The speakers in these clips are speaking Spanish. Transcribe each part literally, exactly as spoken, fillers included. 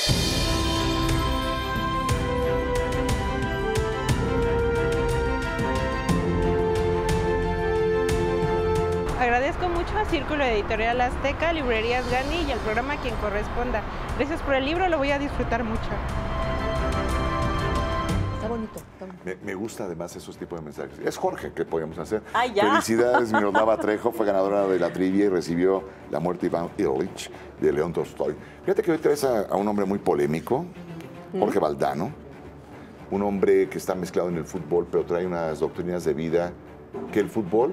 Agradezco mucho a Círculo Editorial Azteca, Librerías Gandhi y al programa Quien Corresponda. Gracias por el libro, lo voy a disfrutar mucho. Está bonito. Está bonito. Me, me gusta además esos tipos de mensajes. Es Jorge, ¿qué podemos hacer? Ay, ya. Felicidades, Miroslava Trejo fue ganadora de la trivia y recibió La muerte de Iván Ilich de León Tolstoy. Fíjate que hoy traes a, a un hombre muy polémico, Jorge Valdano, un hombre que está mezclado en el fútbol, pero trae unas doctrinas de vida que el fútbol...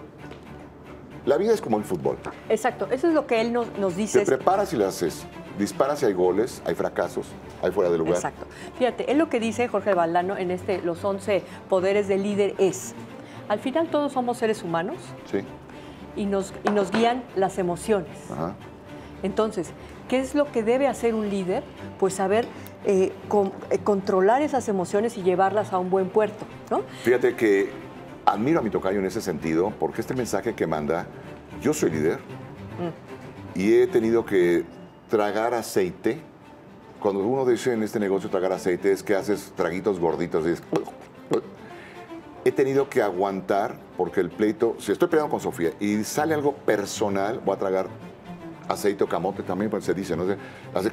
La vida es como el fútbol. Exacto, eso es lo que él nos, nos dice. Te preparas y lo haces. Disparas si hay goles, hay fracasos, hay fuera de lugar. Exacto. Fíjate, él lo que dice Jorge Valdano en este Los once poderes del líder es, al final todos somos seres humanos. Sí. Y nos, y nos guían las emociones. Ajá. Entonces, ¿qué es lo que debe hacer un líder? Pues saber eh, con, eh, controlar esas emociones y llevarlas a un buen puerto, ¿no? Fíjate que admiro a mi tocayo en ese sentido, porque este mensaje que manda, yo soy líder mm. y he tenido que tragar aceite. Cuando uno dice en este negocio tragar aceite, es que haces traguitos gorditos. Y es... He tenido que aguantar, porque el pleito, si estoy peleando con Sofía y sale algo personal, voy a tragar aceite o camote también, pues se dice, ¿no? Hace...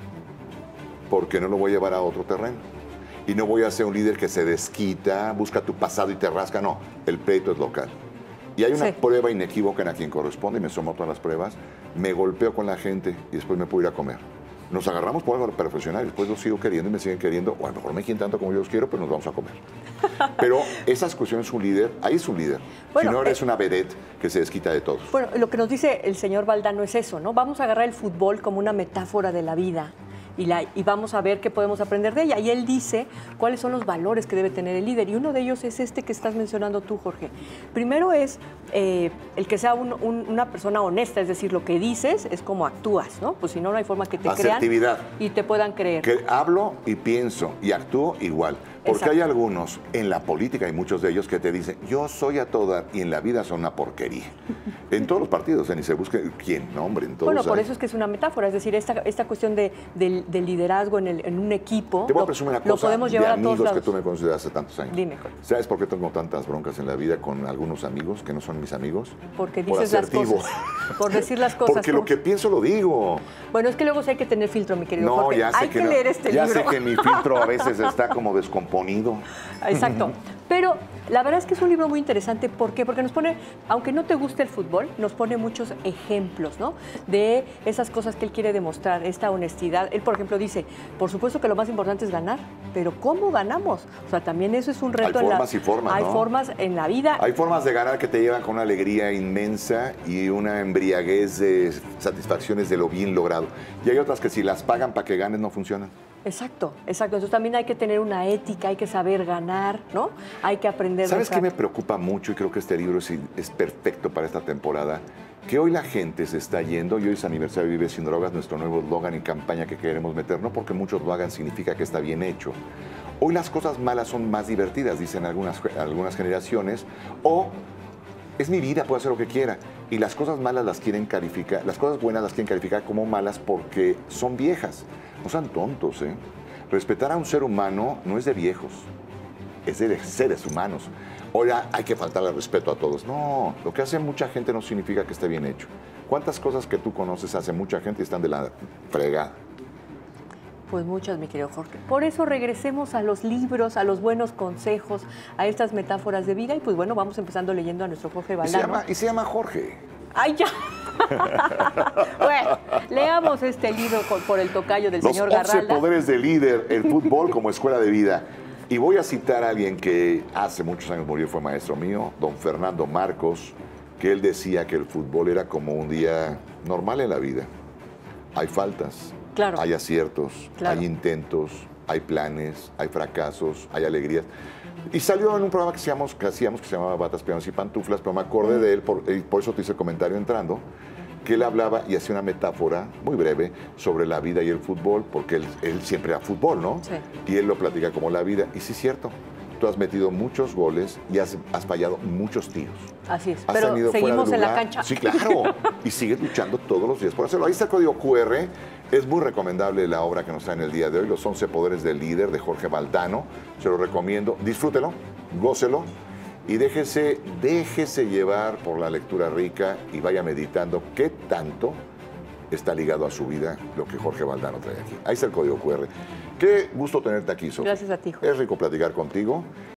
porque no lo voy a llevar a otro terreno. Y no voy a ser un líder que se desquita, busca tu pasado y te rasca. No, el pleito es local. Y hay una sí. prueba inequívoca en a quien corresponde, y me somo a todas las pruebas. Me golpeo con la gente y después me puedo ir a comer. Nos agarramos por algo profesional, después los sigo queriendo y me siguen queriendo. O a lo mejor me quieren tanto como yo los quiero, pero nos vamos a comer. Pero esas cuestiones, un líder, ahí es un líder. Bueno, si no, eres eh, una vedette que se desquita de todos. Bueno, lo que nos dice el señor Valdano es eso, ¿no? Vamos a agarrar el fútbol como una metáfora de la vida. Y, la, y vamos a ver qué podemos aprender de ella. Y él dice cuáles son los valores que debe tener el líder. Y uno de ellos es este que estás mencionando tú, Jorge. Primero es eh, el que sea un, un, una persona honesta, es decir, lo que dices es como actúas, ¿no? Pues si no, no hay forma que te crean y te puedan creer. Que hablo y pienso y actúo igual. Porque Exacto. hay algunos en la política, hay muchos de ellos que te dicen, yo soy a toda, y en la vida son una porquería. En todos los partidos, ni se busque quién, no, hombre, en todos. Bueno, por hay. eso es que es una metáfora, es decir, esta, esta cuestión de, de, de liderazgo en, el, en un equipo, te voy a presumir una cosa, lo podemos llevar de amigos a todos lados. Que tú me conoces hace tantos años. Dime, Jorge. ¿Sabes por qué tengo tantas broncas en la vida con algunos amigos que no son mis amigos? Porque dices por las cosas. Por decir las cosas. Porque lo que pienso lo digo. Bueno, es que luego sí hay que tener filtro, mi querido no, Jorge. Ya sé hay que, que no, leer este ya libro. Ya sé que mi filtro a veces está como descomponido. Exacto. Pero la verdad es que es un libro muy interesante. ¿Por qué? Porque nos pone, aunque no te guste el fútbol, nos pone muchos ejemplos, ¿no? De esas cosas que él quiere demostrar, esta honestidad. Él, por ejemplo, dice, por supuesto que lo más importante es ganar, pero ¿cómo ganamos? O sea, también eso es un reto. Hay en formas la, y formas, Hay ¿no? formas en la vida. Hay formas de ganar que te llevan con una alegría inmensa y una embriaguez de satisfacciones de lo bien logrado. Y hay otras que si las pagan para que ganes no funcionan. Exacto, exacto. Entonces también hay que tener una ética, hay que saber ganar, ¿no? Hay que aprender. ¿Sabes qué me preocupa mucho? Y creo que este libro es, es perfecto para esta temporada. Que hoy la gente se está yendo, y hoy es aniversario de Vive Sin Drogas, nuestro nuevo eslogan y campaña que queremos meter. No porque muchos lo hagan significa que está bien hecho. Hoy las cosas malas son más divertidas, dicen algunas, algunas generaciones. O es mi vida, puedo hacer lo que quiera. Y las cosas malas las quieren calificar, las cosas buenas las quieren calificar como malas porque son viejas. No sean tontos, ¿eh? Respetar a un ser humano no es de viejos, es de seres humanos. Ahora hay que faltarle respeto a todos. No, lo que hace mucha gente no significa que esté bien hecho. ¿Cuántas cosas que tú conoces hace mucha gente y están de la fregada? Pues muchas, mi querido Jorge. Por eso regresemos a los libros, a los buenos consejos, a estas metáforas de vida. Y pues bueno, vamos empezando leyendo a nuestro Jorge Valdano. Y se llama, y se llama Jorge. ¡Ay, ya! Bueno, leamos este libro por el tocayo del los señor Garralda. Los once poderes del líder, el fútbol como escuela de vida. Y voy a citar a alguien que hace muchos años murió, fue maestro mío, don Fernando Marcos, que él decía que el fútbol era como un día normal en la vida. Hay faltas, claro. hay aciertos, claro. hay intentos, hay planes, hay fracasos, hay alegrías. Y salió en un programa que hacíamos, que, hacíamos, que se llamaba Batas, Pianos y Pantuflas, pero me acordé de él, por, y por eso te hice el comentario entrando, que él hablaba y hacía una metáfora muy breve sobre la vida y el fútbol, porque él, él siempre era fútbol, ¿no? Sí. Y él lo platica como la vida. Y sí es cierto, tú has metido muchos goles y has, has fallado muchos tiros. Así es, has pero seguimos en la cancha. Sí, claro. Y sigues luchando todos los días por hacerlo. Ahí está el código cu erre Es muy recomendable la obra que nos trae en el día de hoy, Los once Poderes del Líder, de Jorge Valdano. Se lo recomiendo. Disfrútelo, gócelo y déjese, déjese llevar por la lectura rica y vaya meditando qué tanto está ligado a su vida lo que Jorge Valdano trae aquí. Ahí está el código cu erre. Qué gusto tenerte aquí, Sofía. Gracias a ti, Jorge. Es rico platicar contigo.